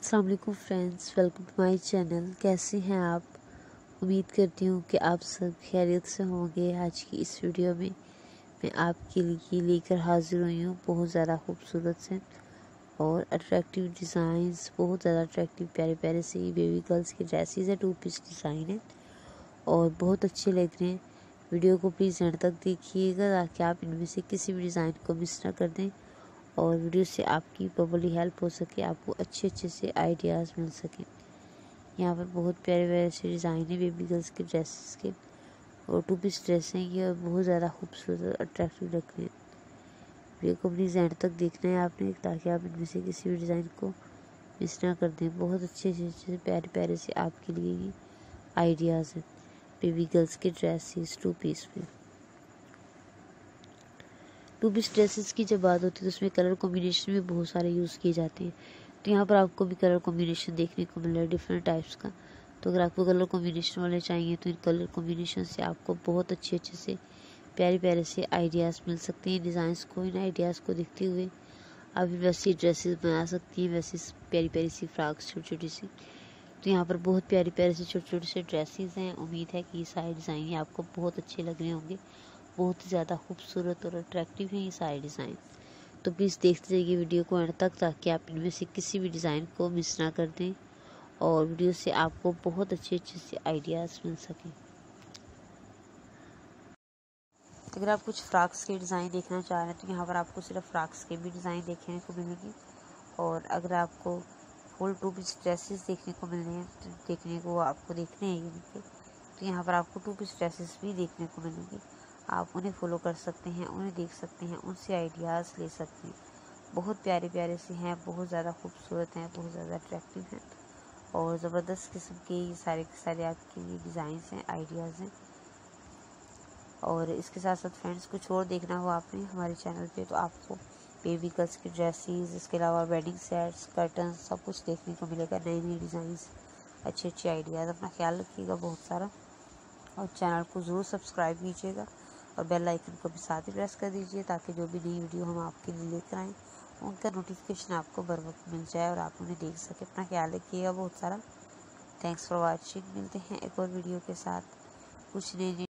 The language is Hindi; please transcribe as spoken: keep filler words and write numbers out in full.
अस्सलाम वालेकुम friends, welcome to my channel. कैसे हैं आप? उम्मीद करती हूँ कि आप सब खैरियत से होंगे। आज की इस वीडियो में मैं आपके लिए लेकर हाजिर हुई हूँ बहुत ज़्यादा खूबसूरत से और अट्रैक्टिव डिज़ाइंस, बहुत ज़्यादा अट्रैक्टिव प्यारे प्यारे से बेबी गर्ल्स के ड्रेसेस है। टू पीस डिज़ाइन है और बहुत अच्छे लग रहे हैं। वीडियो को प्लीज़ एंड तक देखिएगा ताकि आप इनमें से किसी भी डिज़ाइन को मिस ना कर दें और वीडियो से आपकी प्रॉपर्ली हेल्प हो सके, आपको अच्छे अच्छे से आइडियाज़ मिल सकें। यहाँ पर बहुत प्यारे प्यारे से डिज़ाइन है बेबी गर्ल्स के ड्रेसेस के और टू पीस ड्रेस हैं ये और बहुत ज़्यादा खूबसूरत अट्रैक्टिव लग रहे हैं। वीडियो को प्लीज़ एंड तक देखना है आपने ताकि आप इनमें से किसी भी डिज़ाइन को मिस ना कर दें। बहुत अच्छे अच्छे अच्छे प्यारे प्यारे से आपके लिए ये आइडियाज़ हैं बेबी गर्ल्स के ड्रेसेस टू पीस में। टू पीस ड्रेसेस की जब बात होती है तो उसमें कलर कॉम्बिनेशन भी बहुत सारे यूज़ किए जाते हैं। तो यहाँ पर आपको भी कलर कॉम्बिनेशन देखने को मिल रहा है डिफरेंट टाइप्स का। तो अगर आपको कलर कॉम्बिनेशन वाले चाहिए तो इन कलर कॉम्बिनेशन से आपको बहुत अच्छे अच्छे से प्यारे प्यारे से आइडियाज़ मिल सकते हैं। डिज़ाइंस को, इन आइडियाज़ को देखते हुए आप वैसी ड्रेसेस बना सकती हैं, वैसी प्यारी प्यारी सी फ्रॉक्स छोटी छोटी सी। तो यहाँ पर बहुत प्यारी प्यारे से छोटे छोटे से ड्रेसेस हैं। उम्मीद है कि ये सारे डिज़ाइन आपको बहुत अच्छे लग रहे होंगे। बहुत ही ज़्यादा खूबसूरत और अट्रैक्टिव है ये सारे डिज़ाइन। तो प्लीज़ देखते जाइए वीडियो को एंड तक ताकि आप इनमें से किसी भी डिज़ाइन को मिस ना कर दें और वीडियो से आपको बहुत अच्छे अच्छे से आइडियाज़ मिल सकें। अगर आप कुछ फ्रॉक्स के डिज़ाइन देखना चाह रहे हैं तो यहाँ पर आपको सिर्फ फ्रॉक्स के भी डिज़ाइन देखने को मिलेंगे और अगर आपको फुल टू पीस ड्रेसेस देखने को मिल रहे हैं तो देखने को आपको देखने हैं ये तो यहाँ पर आपको टू पीस ड्रेसेस भी देखने को मिलेंगे। आप उन्हें फॉलो कर सकते हैं, उन्हें देख सकते हैं, उनसे आइडियाज़ ले सकते हैं। बहुत प्यारे प्यारे से हैं, बहुत ज़्यादा खूबसूरत हैं, बहुत ज़्यादा अट्रैक्टिव हैं और ज़बरदस्त किस्म के ये सारे के सारे आपके लिए डिज़ाइंस हैं, आइडियाज़ हैं। और इसके साथ साथ फ्रेंड्स कुछ और देखना हो आपने हमारे चैनल पे तो आपको बेबी गर्ल्स की ड्रेसेस, इसके अलावा वेडिंग सेट्स, कर्टन्स सब कुछ देखने को मिलेगा। नई नई डिज़ाइंस, अच्छे अच्छे आइडियाज़। अपना ख्याल रखिएगा बहुत सारा और चैनल को ज़रूर सब्सक्राइब कीजिएगा और बेल आइकन को भी साथ ही प्रेस कर दीजिए ताकि जो भी नई वीडियो हम आपके लिए लेकर आएँ उनका नोटिफिकेशन आपको बर वक्त मिल जाए और आप उन्हें देख सकें। अपना ख्याल रखिएगा बहुत सारा। Thanks for watching. मिलते हैं एक और वीडियो के साथ कुछ नई